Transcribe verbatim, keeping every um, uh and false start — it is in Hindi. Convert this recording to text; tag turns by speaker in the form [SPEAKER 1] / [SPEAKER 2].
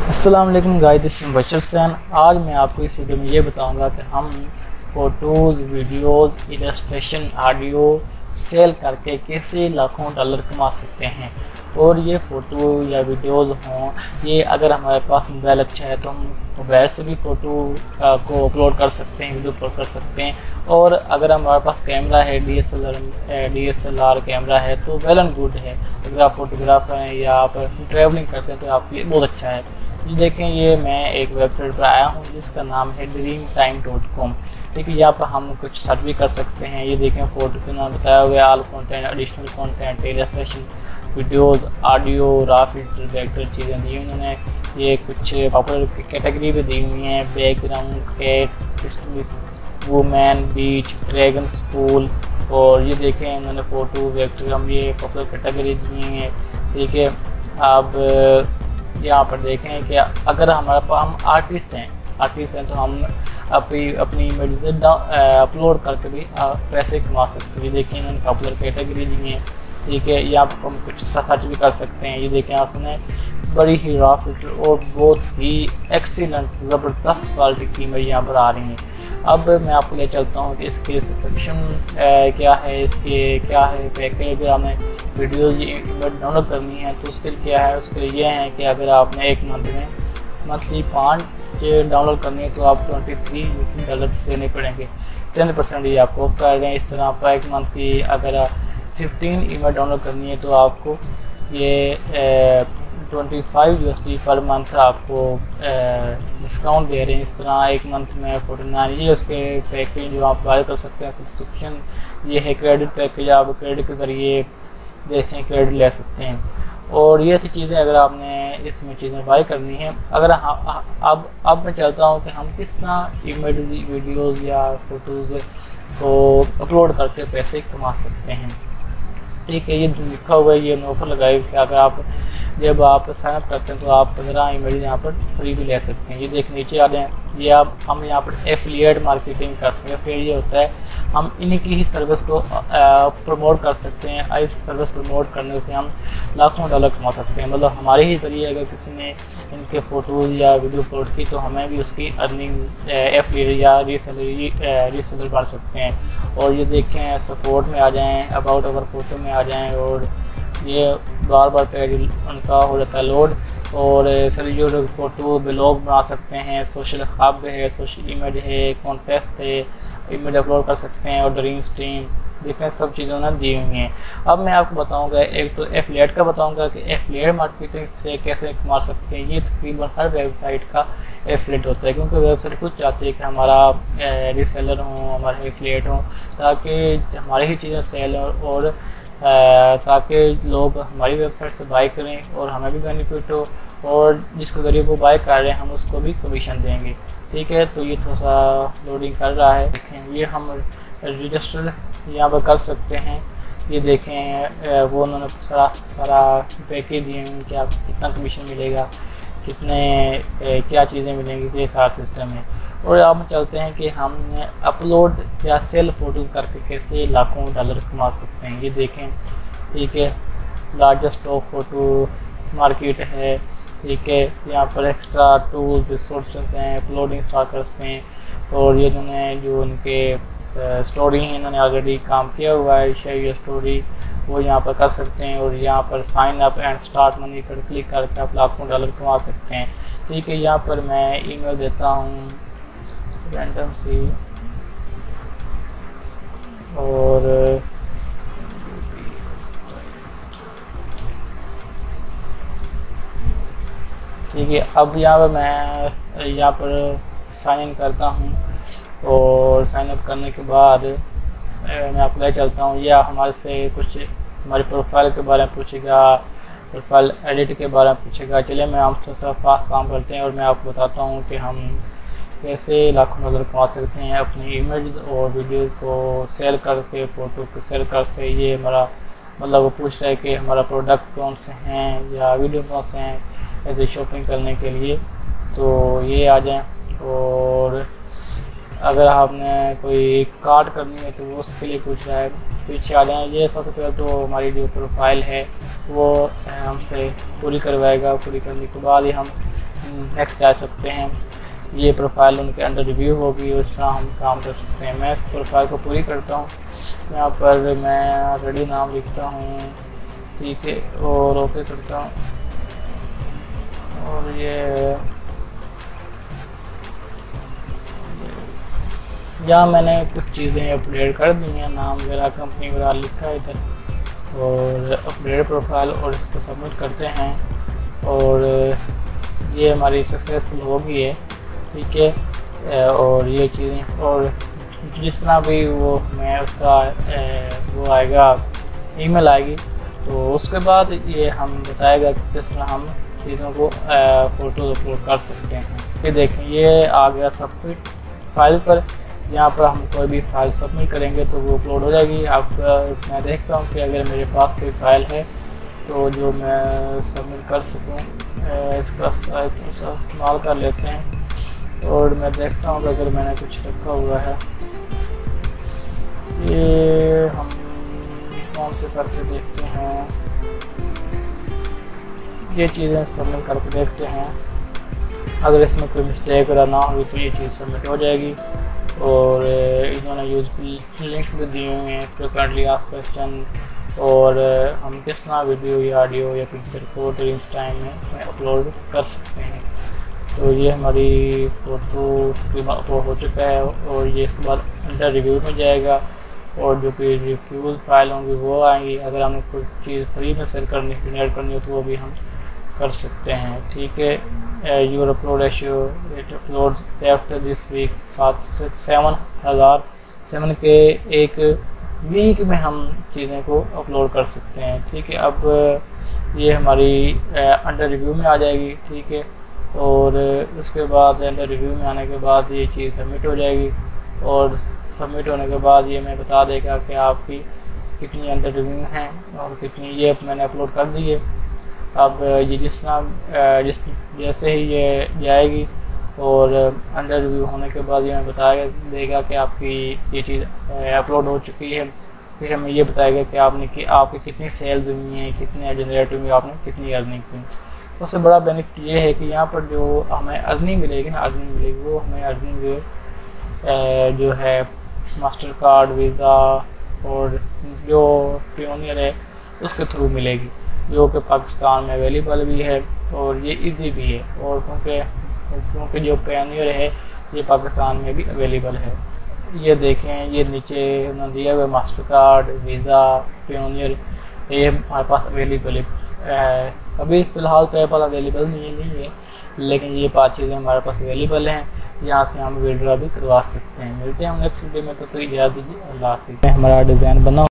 [SPEAKER 1] अस्सलाम वालेकुम guys, this is Bashar Sain. आज मैं आपको इस वीडियो में ये बताऊंगा कि हम photos, videos, illustration, audio sell करके कैसे लाखों डॉलर कमा सकते हैं। और ये फ़ोटो या वीडियोज़ हों, ये अगर हमारे पास मोबाइल अच्छा है तो हम मोबाइल से भी फ़ोटो को अपलोड कर सकते हैं, वीडियो अपलोड कर सकते हैं। और अगर हमारे पास कैमरा है, D S L R D S L R camera है तो वेल एंड गुड है। अगर आप फोटोग्राफर हैं या आप ट्रैवलिंग करते हैं तो आपके लिए बहुत अच्छा है। ये देखें, ये मैं एक वेबसाइट पर आया हूँ जिसका नाम है ड्रीम टाइम डॉट कॉम। ठीक है, यहाँ पर हम कुछ सर्च भी कर सकते हैं। ये देखें, फ़ोटो के नाम बताया हुआ है, all content, additional content, illustration, videos, audio, raw filter, vector चीज़ें दी उन्होंने। ये कुछ पॉपुलर कैटेगरी भी दी हुई हैं, background, cats, history, women, beach, dragon school. और ये देखें, उन्होंने फ़ोटो, वेक्टर, हम ये पॉपुलर कैटेगरी दी हुई हैं। ठीक है, अब यहाँ पर देखें कि अगर हमारे पास हम आर्टिस्ट हैं आर्टिस्ट हैं तो हम अपनी अपनी इमेज अपलोड करके भी पैसे कमा सकते हैं। ये देखें, इन्होंने पॉपुलर कैटेगरी दी है। ठीक है, यहाँ पर हम कुछ सर्च भी कर सकते हैं। ये देखें, आपने बड़ी ही रॉ फिल्टर और बहुत ही एक्सीलेंट ज़बरदस्त क्वालिटी की इमेज यहाँ पर आ रही हैं। अब मैं आपको ले चलता हूँ कि इसके सब्सक्रिप्शन क्या है, इसके क्या है पैकेज। हमें वीडियो डाउनलोड करनी है तो उसके लिए क्या है, उसके लिए ये है कि अगर आपने एक मंथ में मंथली पाँच डाउनलोड करनी है तो आप ट्वेंटी थ्री डॉलर देने पड़ेंगे। टेन परसेंट ये आपको कर रहे हैं। इस तरह पर एक मंथ की अगर फिफ्टीन ईमेल डाउनलोड करनी है तो आपको ये twenty five U S D पर मंथ आपको डिस्काउंट दे रहे हैं। इस तरह एक मंथ में फोर्टी नाइन ये उसके पैकेज जो आप बाय कर सकते हैं। सब्सक्रिप्शन ये है, क्रेडिट पैकेज, आप क्रेडिट के ज़रिए देखें क्रेडिट ले सकते हैं। और ये ऐसी चीज़ें अगर आपने इसमें चीज़ें बाय करनी है। अगर अब अब मैं चाहता हूँ कि हम किस तरह इमेज, वीडियोज़ या फ़ोटोज़ को अपलोड करके पैसे कमा सकते हैं। ठीक है, ये लिखा हुआ है, ये ऑफर लगाए कि अगर आप जब आप साइनअप करते हैं तो आप पंद्रह इमेज यहाँ पर फ्री भी ले सकते हैं। ये देख नीचे आ जाए, ये आप हम यहाँ पर एफिलिएट मार्केटिंग कर सकते हैं। फिर ये होता है हम इन्हीं की ही सर्विस को प्रमोट कर सकते हैं। इस सर्विस प्रमोट करने से हम लाखों डॉलर कमा सकते हैं। मतलब हमारे ही ज़रिए अगर किसी ने इनके फ़ोटोज़ या वीडियो अपलोड की तो हमें भी उसकी अर्निंग एफिलिएट या रीसेलर रीसेलर बढ़ सकते हैं। और ये देखें, सपोर्ट में आ जाएँ, अबाउट अवर फोटो में आ जाएँ और ये बार बार पेज उनका हो जाता है लोड। और सेल्यूट फ़ोटो ब्लॉग बना सकते हैं, सोशल हब है, सोशल इमेज है, कॉन्टेस्ट है, इमेज अपलोड कर सकते हैं। और ड्रीम स्ट्रीम देखें, सब चीज़ों ने दी हुई हैं। अब मैं आपको बताऊंगा, एक तो एफिलिएट का बताऊंगा कि एफिलिएट मार्केटिंग से कैसे कमा सकते हैं। ये तकरीबन हर वेबसाइट का एफिलिएट होता है, क्योंकि वेबसाइट खुद चाहती है कि हमारा रीसेलर हो, हमारे एफिलिएट हो, ताकि हमारी ही चीज़ें सेल और ताकि लोग हमारी वेबसाइट से बाय करें और हमें भी बेनिफिट हो, और जिसके ज़रिए वो बाय कर रहे हैं हम उसको भी कमीशन देंगे। ठीक है, तो ये थोड़ा सा लोडिंग कर रहा है। देखें, ये हम रजिस्टर यहाँ पर कर सकते हैं। ये देखें, वो उन्होंने सारा सारा पैकेज दिए हैं कि आपको कितना कमीशन मिलेगा, कितने क्या चीज़ें मिलेंगी, ये सारा सिस्टम है। और अब चलते हैं कि हम अपलोड या सेल फोटोज़ करके कैसे लाखों डॉलर कमा सकते हैं। ये देखें, ठीक है, लार्जेस्ट टॉप फोटो मार्केट है। ठीक है, यहाँ पर एक्स्ट्रा टूल्स, रिसोर्सेज हैं, अपलोडिंग स्टार्ट करते हैं। और ये इन्होंने जो उनके स्टोरी हैं, इन्होंने ऑलरेडी काम किया हुआ है, शेयर योर स्टोरी, वो यहाँ पर कर सकते हैं। और यहाँ पर sign up and start money पर क्लिक करके आप लाखों डॉलर कमा सकते हैं। ठीक है, यहाँ पर मैं ईमेल देता हूँ रैंडम सी, और ठीक है, अब यहाँ पर मैं यहाँ पर साइन इन करता हूँ। और साइन अप करने के बाद मैं आपको ले चलता हूँ। या हमारे से कुछ हमारी प्रोफाइल के बारे में पूछेगा, प्रोफाइल एडिट के बारे में पूछेगा। चलिए, मैं हम थोड़ा सा फास्ट काम करते हैं और मैं आपको बताता हूँ कि हम कैसे लाखों डॉलर कमा सकते हैं अपनी इमेज और वीडियो को सेल करके, फ़ोटो को सेल कर से। ये हमारा मतलब वो पूछ रहा है कि हमारा प्रोडक्ट कौन से हैं या वीडियो कौन से हैं ऐसे शॉपिंग करने के लिए, तो ये आ जाएं। और अगर आपने कोई कार्ड करनी है तो वो उसके लिए पूछ रहा है, पीछे आ जाएँ। ये सबसे पहले तो हमारी जो प्रोफाइल है वो हमसे पूरी करवाएगा। पूरी करने के बाद ही हम नेक्स्ट जा सकते हैं। ये प्रोफाइल उनके अंडर रिव्यू होगी, उस तरह हम काम कर सकते हैं। मैं इस प्रोफाइल को पूरी करता हूँ। यहाँ पर मैं रेडी नाम लिखता हूँ, ठीक है, और ओके करता हूँ। और ये यहाँ मैंने कुछ चीज़ें अपडेट कर दी हैं, नाम वगैरह कंपनी वगैरह लिखा है इधर, और अपडेट प्रोफाइल, और इसको सबमिट करते हैं। और ये हमारी सक्सेसफुल हो गई है, ठीक है। और ये चीज़ें, और जिस तरह भी वो मैं उसका वो आएगा, ईमेल आएगी, तो उसके बाद ये हम बताएगा कि किस तरह हम चीज़ों को फ़ोटो अपलोड कर सकते हैं। ये देखें, ये आ गया सबमिट फाइल पर। यहाँ पर हम कोई भी फाइल सबमिट करेंगे तो वो अपलोड हो जाएगी। अब मैं देखता हूँ कि अगर मेरे पास कोई फाइल है तो जो मैं सबमिट कर सकूँ, इसका इस्तेमाल कर लेते हैं। और मैं देखता हूँ कि अगर मैंने कुछ रखा हुआ है, ये हम कौन से करके देखते हैं, ये चीज़ें सबमिट करके देखते हैं। अगर इसमें कोई मिस्टेक वगैरह ना हुई तो ये चीज़ सबमिट हो जाएगी। और इन्होंने यूजफुल लिंक्स भी दिए हुए हैं, फ्रिक्वेंटली आस्क्ड क्वेश्चन, और हम किस तरह वीडियो या ऑडियो या पिक्चर को ड्रीम्स टाइम में अपलोड कर सकते हैं। तो ये हमारी फ़ोटो हो चुका है, और ये इसके बाद अंडर रिव्यू में जाएगा, और जो कि रिव्यूज़ फाइल होंगी वो आएंगी। अगर हमें कोई चीज़ फ्री में सेल करनी जनरेट करनी हो तो वो भी हम कर सकते हैं, ठीक है। Your upload ratio it upload after this week, सात से सेवन हज़ार सेवन के एक वीक में हम चीज़ें को अपलोड कर सकते हैं, ठीक है। अब ये हमारी अंडर रिव्यू में आ जाएगी, ठीक है। और उसके बाद अंडर रिव्यू में आने के बाद ये चीज़ सबमिट हो जाएगी, और सबमिट होने के बाद ये मैं बता देगा कि आपकी कितनी अंडर रिव्यू हैं और कितनी ये मैंने अपलोड कर दी है। अब ये जिस तरह जिस जैसे ही ये जाएगी और अंडर रिव्यू होने के बाद ये मैं बताएगा देगा कि आपकी ये चीज़ अपलोड हो चुकी है। फिर हमें ये बताएगा कि आपने कि आपकी कितनी सेल्स हुई हैं, कितने जनरेट हुई, आपने कितनी अर्निंग की। सबसे बड़ा बेनिफिट ये है कि यहाँ पर जो हमें अर्निंग मिलेगी ना अर्निंग मिलेगी वो हमें अर्निंग जो है मास्टर कार्ड, वीज़ा और जो पियोनियर है उसके थ्रू मिलेगी, जो कि पाकिस्तान में अवेलेबल भी है और ये इजी भी है। और क्योंकि क्योंकि जो पियोनियर है ये पाकिस्तान में भी अवेलेबल है। ये देखें, ये नीचे उन्होंने दिया हुआ मास्टर कार्ड, वीज़ा, पियोनियर, ये हमारे पास अवेलेबल है। अभी फ़िलहाल पेपल अवेलेबल नहीं नहीं है, लेकिन ये पाँच चीज़ें हमारे पास अवेलेबल हैं। यहाँ से हम विड्रॉ भी करवा सकते हैं। मिलते हैं हम नेक्स्ट वीडियो में, तो, तो इजाज़त दीजिए। अल्लाह हाफ़िज़। हमारा डिज़ाइन बना